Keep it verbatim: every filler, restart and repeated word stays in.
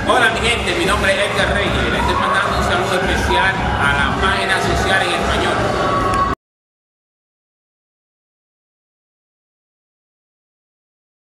Hola mi gente, mi nombre es Edgar Reyes, le estoy mandando un saludo especial